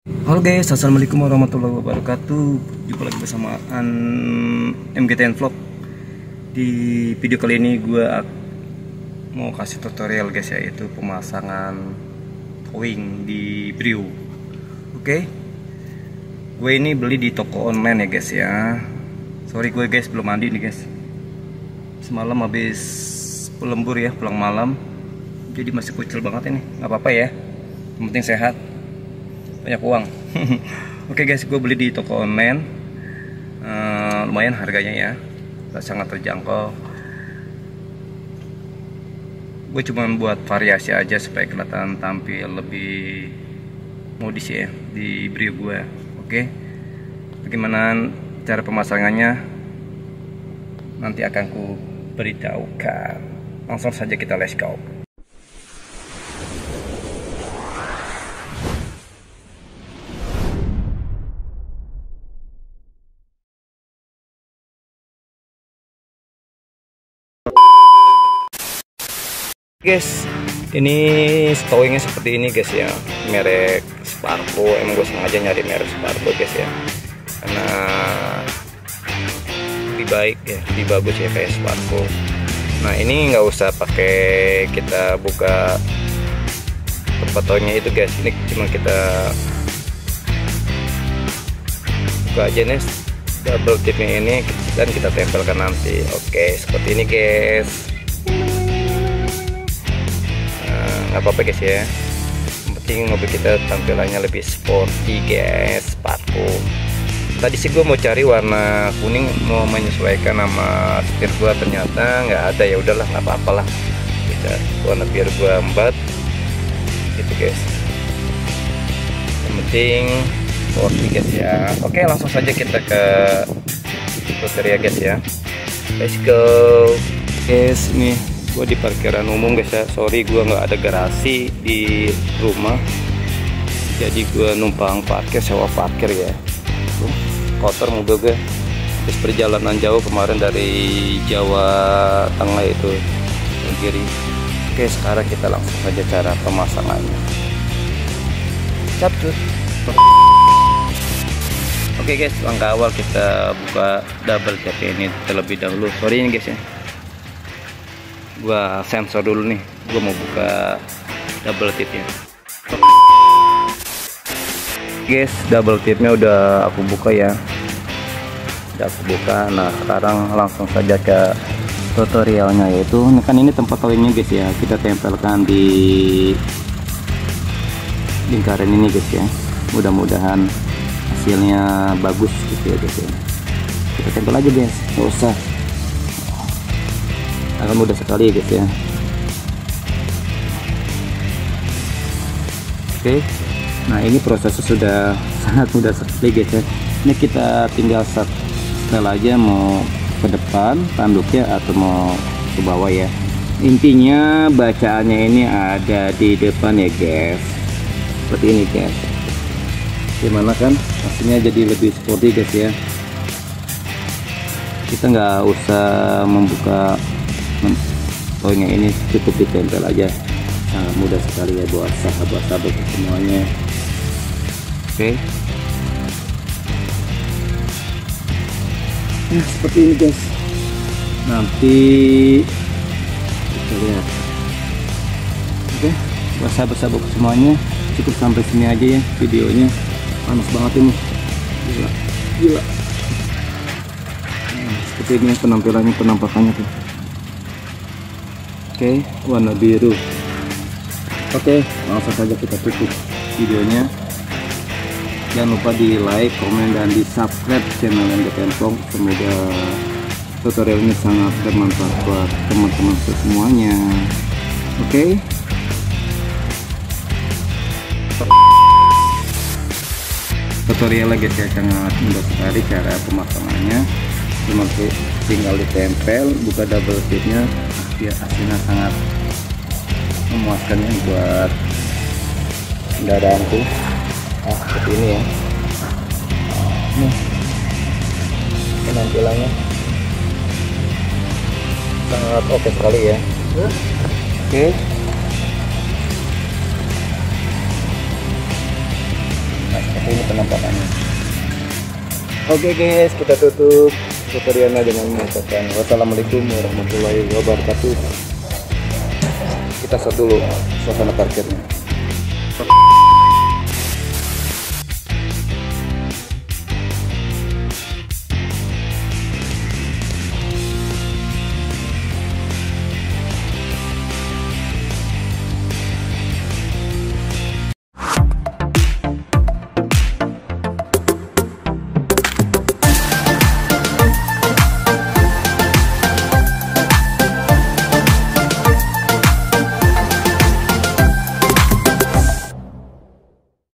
Halo guys, assalamualaikum warahmatullahi wabarakatuh. Jumpa lagi bersama MGTN Vlog. Di video kali ini gue mau kasih tutorial guys, yaitu pemasangan towing di Brio. Oke, gue ini beli di toko online ya guys ya. Sorry gue guys, belum mandi nih guys. Semalam habis lembur ya, pulang malam. Jadi masih kucel banget ini. Nggak apa-apa ya, yang penting sehat, banyak uang. Oke guys, gue beli di toko online. Lumayan harganya ya, sangat terjangkau. Gue cuma buat variasi aja supaya kelihatan tampil lebih modis ya di Brio gue. Oke, bagaimana cara pemasangannya nanti akan ku beritahukan. Langsung saja kita let's go. Guys, ini stowingnya seperti ini guys ya, merek Sparco. Emang gue sengaja nyari merek Sparco guys ya, karena lebih baik ya, lebih bagus ya kayak Sparco. Nah ini nggak usah pakai kita buka tempat towingnya itu guys, ini cuma kita buka aja nih double tipnya ini dan kita tempelkan nanti. Oke, seperti ini guys. Nggak apa-apa guys ya, yang penting mobil kita tampilannya lebih sporty guys. Sparco tadi sih gue mau cari warna kuning, mau menyesuaikan sama setir gue, ternyata nggak ada. Ya udahlah, nggak apa-apa lah, kita warna biar gue embat gitu guys, yang penting sporty guys ya. Oke, langsung saja kita ke tutorial guys ya, let's go guys. Ini gue di parkiran umum guys ya. Sorry gue nggak ada garasi di rumah, jadi gue numpang parkir, sewa parkir ya. Tuh, kotor mobil gue habis perjalanan jauh kemarin dari Jawa Tengah itu ke kiri. Oke, sekarang kita langsung saja cara pemasangannya. Capcut. Oke guys, langkah awal kita buka double tap ini terlebih dahulu. Sorry ini guys ya, gua sensor dulu nih, gua mau buka double tipnya. Guys, double tipnya udah aku buka ya, udah aku buka. Nah sekarang langsung saja ke tutorialnya, yaitu ini tempat towingnya guys ya, kita tempelkan di lingkaran ini guys ya. Mudah-mudahan hasilnya bagus gitu ya guys ya. Kita tempel aja guys, nggak usah, akan mudah sekali guys ya. Oke, nah ini prosesnya sudah sangat mudah sekali guys ya. Ini kita tinggal setel aja, mau ke depan tanduknya atau mau ke bawah ya. Intinya bacaannya ini ada di depan ya guys, seperti ini guys. Gimana kan hasilnya jadi lebih sporty guys ya. Kita nggak usah membuka towingnya, ini cukup ditempel aja, sangat mudah sekali ya buat sahabat-sahabat semuanya. Oke, nah seperti ini guys. Nanti kita lihat. Oke, buat sahabat-sahabat semuanya, cukup sampai sini aja ya videonya. Panas banget ini, gila. Nah, seperti ini penampilannya, penampakannya tuh. Oke, warna biru. Oke, langsung saja kita tutup videonya. Jangan lupa di like, komen, dan di subscribe channel MGTN Vlog. Semoga tutorial ini sangat bermanfaat buat teman-teman semuanya. Oke, tutorial lagi ya, sangat mudah sekali cara pemasangannya. Cuma tinggal ditempel, buka double tipnya, ya hasilnya sangat memuaskan ya buat kendaraanku. Seperti ini ya. Nih penampilannya sangat oke sekali ya. Oke, Nah, seperti ini penampakannya. Oke guys, kita tutup tutorialnya dengan mengucapkan wassalamualaikum warahmatullahi wabarakatuh. Kita set dulu suasana parkirnya.